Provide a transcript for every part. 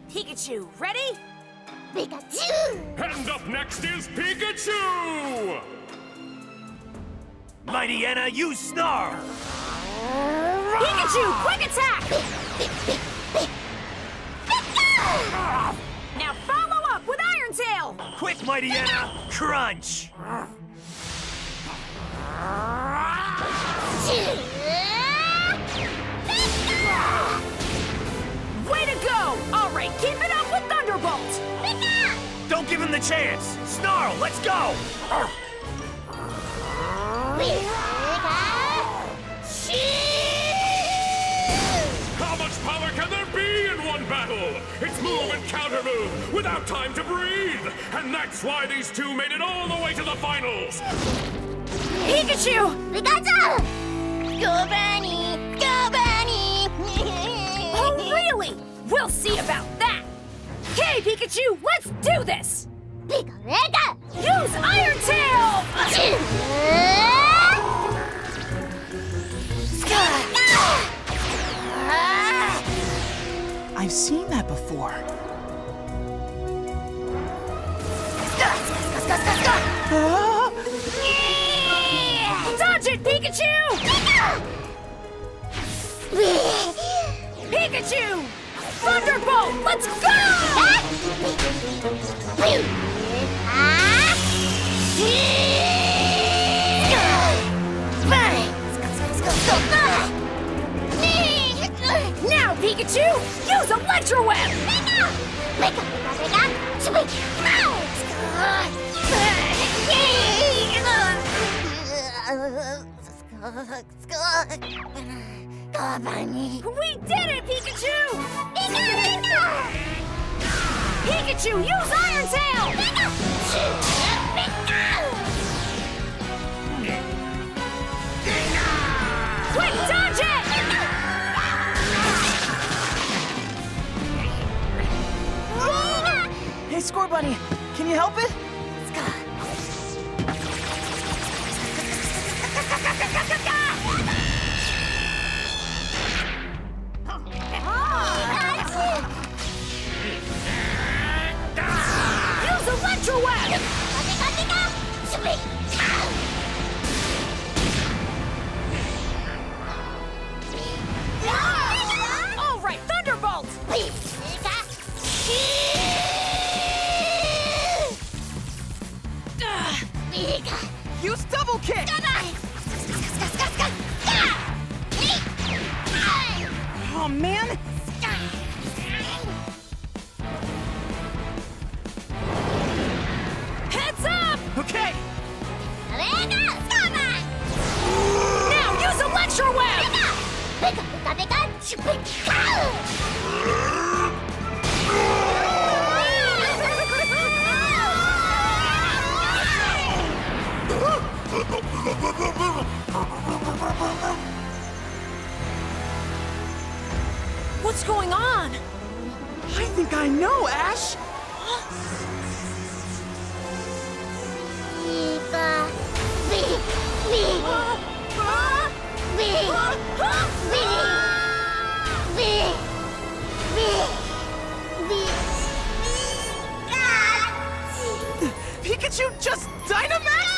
Pikachu, ready? Pikachu! And up next is Pikachu! Mighty Anna, use Snarl! Pikachu, quick attack! Now follow up with Iron Tail! Quick, Mighty Anna, crunch! Way to go! All right, keep it up with Thunderbolt! Don't give him the chance! Snarl, let's go! How much power can there be in one battle? It's move and counter move, without time to breathe! And that's why these two made it all the way to the finals! Pikachu! Pikachu! Go Bunny! Go Bunny! Oh, really? We'll see about that! Okay, Pikachu, let's do this! Pika, Pika! Use Iron Tail! I've seen that before. Dodge it, Pikachu! Pikachu! Thunderbolt, let's go! Now, Pikachu, use Electro Web! We did it, Pikachu! Pikachu, use Iron Tail! Quick, dodge it! Hey, Score Bunny, can you help it? Use Electro Web! All right, Thunderbolt! Use Double Kick! Oh, man! Heads up! Okay! Now use Electro Web! What's going on? I think I know, Ash! Pikachu just Dynamax?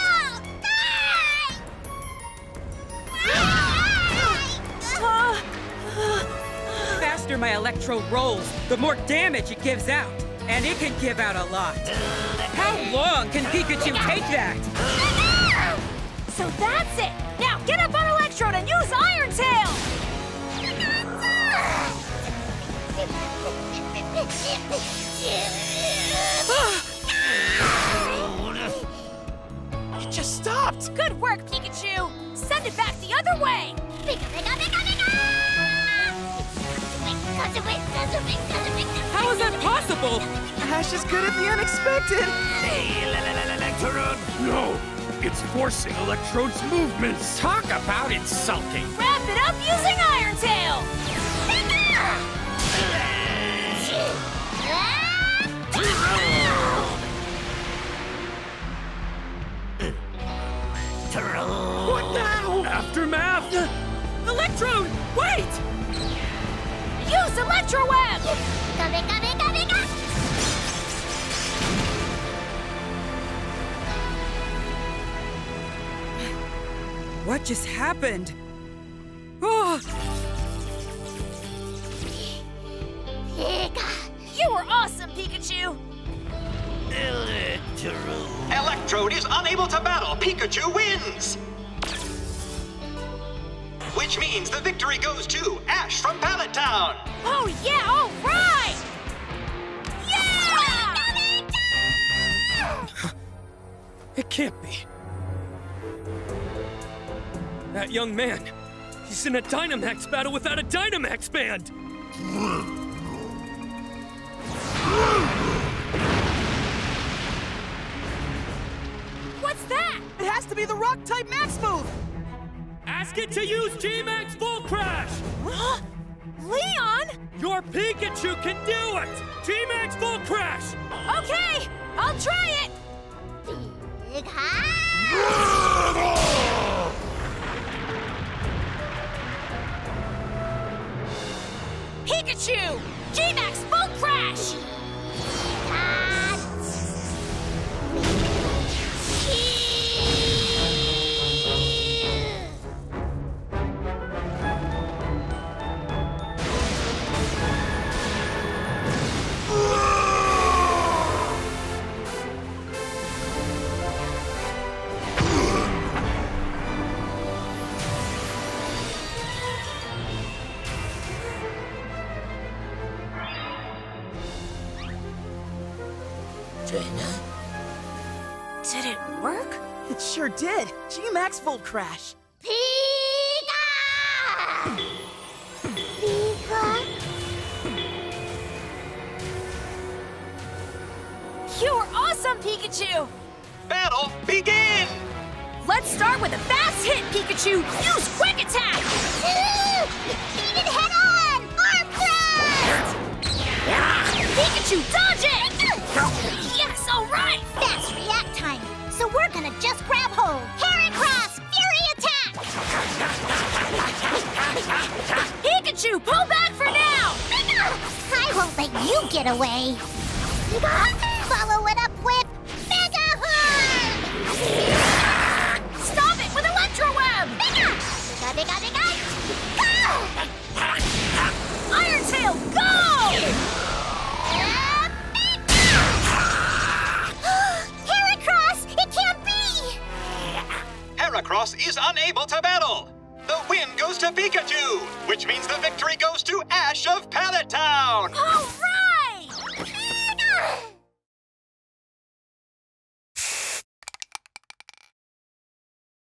The faster my Electro rolls, the more damage it gives out. And it can give out a lot. How long can Pikachu take that? So that's it! Now get up on Electrode and use Iron Tail! It just stopped! Good work, Pikachu! Send it back the other way! How is that possible? Ash is good at the unexpected! No! It's forcing Electrode's movements! Talk about insulting! Wrap it up using Iron Tail! What now? Aftermath? Electrode, wait! Use Electro Web! What just happened? Oh! You were awesome, Pikachu! Electrode is unable to battle. Pikachu wins! Which means the victory goes to Ash from Pallet Town! Oh yeah, all right! Yeah! It can't be. That young man, he's in a Dynamax battle without a Dynamax band! What's that? It has to be the Rock-type Max move! Ask it to use G-Max Full Crash! Huh? Leon? Your Pikachu can do it! G-Max Full Crash! Okay, I'll try it! Big high! Pikachu! G-Max Full Crash! Did it work? It sure did. G-Max Full Crash. Pika! Pika? You were awesome, Pikachu! Battle begin! Let's start with a fast hit, Pikachu! Use Quick Attack! Beat it head on! Arm thrust! Pikachu, dodge it! Yes, all right! Fast react time, so we're gonna just grab hold. Parry cross! Fury attack! Pikachu, pull back for now! I won't let you get away. Follow it up with Mega Horn! Stop it with Electro Web! Bigga! Go! Iron Tail, go!